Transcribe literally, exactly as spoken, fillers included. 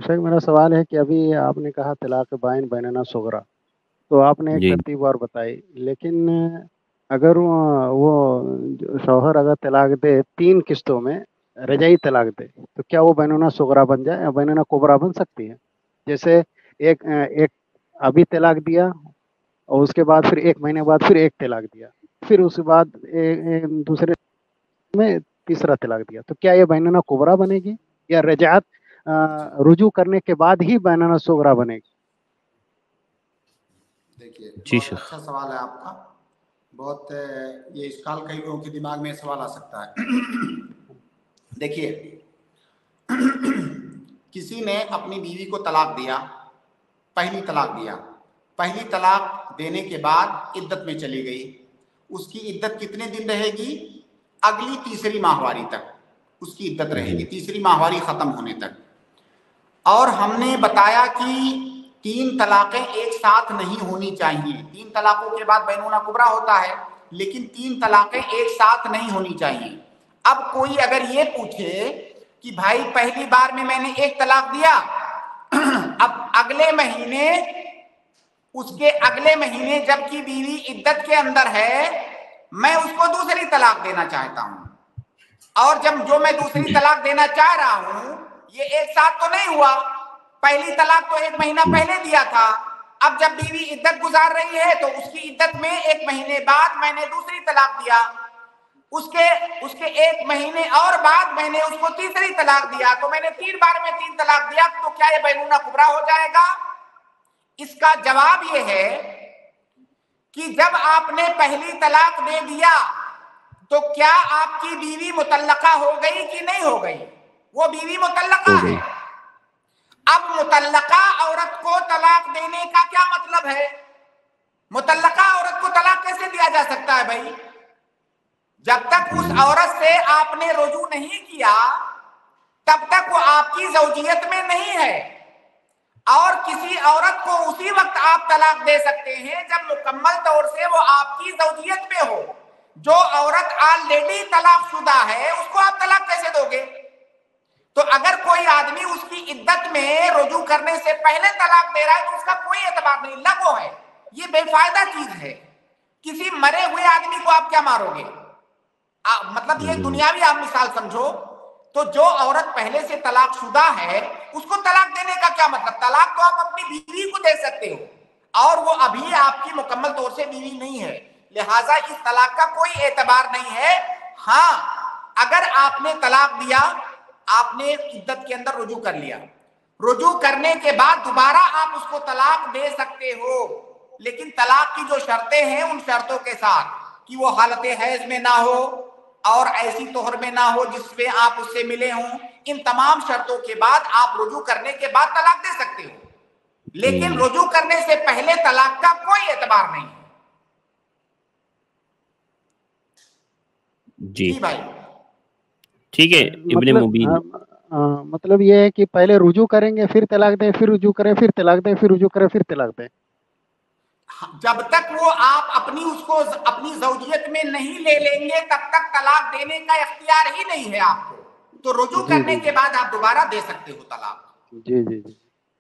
شیخ میرا سوال ہے کہ ابھی آپ نے کہا طلاق بائن بیننا صغرا، تو آپ نے ایک جی ترتیب اور بتائی، لیکن اگر وہ وہ شوہر اگر طلاق دے تین قسطوں میں، رجعی طلاق دے، تو کیا وہ بیننا صغرا بن جائے یا بیننا کبرا بن سکتی ہے؟ جیسے ایک ایک ابھی طلاق دیا اور اس کے بعد پھر ایک مہینے بعد پھر ایک طلاق دیا، پھر اس کے بعد دوسرے میں تیسرا طلاق دیا، تو کیا یہ بیننا کبرا بنے گی یا رجعت رجوع کرنے کے بعد ہی بیننا صغرا بنے گی؟ دیکھیے جی بہت شیخ، اچھا سوال ہے آپ کا، بہت یہ اشکال کئی لوگوں کے دماغ میں سوال آ سکتا ہے۔ دیکھیے کسی نے اپنی بیوی کو طلاق دیا، پہلی طلاق دیا، پہلی طلاق دینے کے بعد عدت میں چلی گئی، اس کی عدت کتنے دن رہے گی؟ اگلی تیسری ماہواری تک اس کی عدت رہے جی گی، تیسری ماہواری ختم ہونے تک۔ اور ہم نے بتایا کہ تین طلاقیں ایک ساتھ نہیں ہونی چاہیے، تین طلاقوں کے بعد بینونہ کبرا ہوتا ہے، لیکن تین طلاقیں ایک ساتھ نہیں ہونی چاہیے۔ اب کوئی اگر یہ پوچھے کہ بھائی پہلی بار میں میں نے ایک طلاق دیا، اب اگلے مہینے اس کے اگلے مہینے جب کہ بیوی عدت کے اندر ہے میں اس کو دوسری طلاق دینا چاہتا ہوں، اور جب جو میں دوسری جی طلاق دینا چاہ رہا ہوں یہ ایک ساتھ تو نہیں ہوا، پہلی طلاق تو ایک مہینہ پہلے دیا تھا، اب جب بیوی عدت گزار رہی ہے تو اس کی عدت میں ایک مہینے بعد میں نے دوسری طلاق دیا، اس کے اس کے ایک مہینے اور بعد میں نے اس کو تیسری طلاق دیا، تو میں نے تین بار میں تین طلاق دیا، تو کیا یہ بینونہ کبرا ہو جائے گا؟ اس کا جواب یہ ہے کہ جب آپ نے پہلی طلاق دے دیا تو کیا آپ کی بیوی مطلقہ ہو گئی کہ نہیں ہو گئی؟ وہ بیوی مطلقہ ہو ہے۔ گئی۔ اب مطلقہ عورت کو طلاق دینے کا کیا مطلب ہے؟ مطلقہ عورت کو طلاق کیسے دیا جا سکتا ہے بھائی؟ جب تک اس عورت سے آپ نے رجوع نہیں کیا تب تک وہ آپ کی زوجیت میں نہیں ہے، اور کسی عورت کو اسی وقت آپ طلاق دے سکتے ہیں جب مکمل طور سے وہ آپ کی زوجیت میں ہو۔ جو عورت آلریڈی طلاق شدہ ہے اس کو آپ طلاق کیسے دو گے؟ تو اگر کوئی آدمی اس کی عدت میں رجوع کرنے سے پہلے طلاق دے رہا ہے تو اس کا کوئی اعتبار نہیں، لغو ہے، یہ بے فائدہ چیز ہے۔ کسی مرے ہوئے آدمی کو آپ کیا مارو گے؟ مطلب یہ دنیاوی آپ مثال سمجھو، تو جو عورت پہلے سے طلاق شدہ ہے اس کو طلاق دینے کا کیا مطلب؟ طلاق تو آپ اپنی بیوی کو دے سکتے ہو اور وہ ابھی آپ کی مکمل طور سے بیوی نہیں ہے، لہٰذا اس طلاق کا کوئی اعتبار نہیں ہے۔ ہاں اگر آپ نے طلاق دیا، آپ نے عدت کے اندر رجوع کر لیا، رجوع کرنے کے بعد دوبارہ آپ اس کو طلاق دے سکتے ہو، لیکن طلاق کی جو شرطیں ہیں ان شرطوں کے ساتھ کہ وہ حالت حیض میں نہ ہو اور ایسی طہر میں نہ ہو جس پہ آپ اس سے ملے ہوں، ان تمام شرطوں کے بعد آپ رجوع کرنے کے بعد طلاق دے سکتے ہو، لیکن رجوع کرنے سے پہلے طلاق کا کوئی اعتبار نہیں ہے۔ جی جی بھائی ٹھیک ہے ابن مطلب مبین۔ ہاں، مطلب یہ ہے کہ پہلے رجوع کریں گے پھر طلاق دیں، پھر رجوع کریں پھر طلاق دیں، پھر رجوع کریں پھر طلاق دیں۔ جب تک وہ آپ اپنی اس کو اپنی زوجیت میں نہیں لے لیں گے تب تک طلاق دینے کا اختیار ہی نہیں ہے آپ کو، تو رجوع جی کرنے جی کے بعد آپ دوبارہ دے سکتے ہو طلاق۔ جی جی جی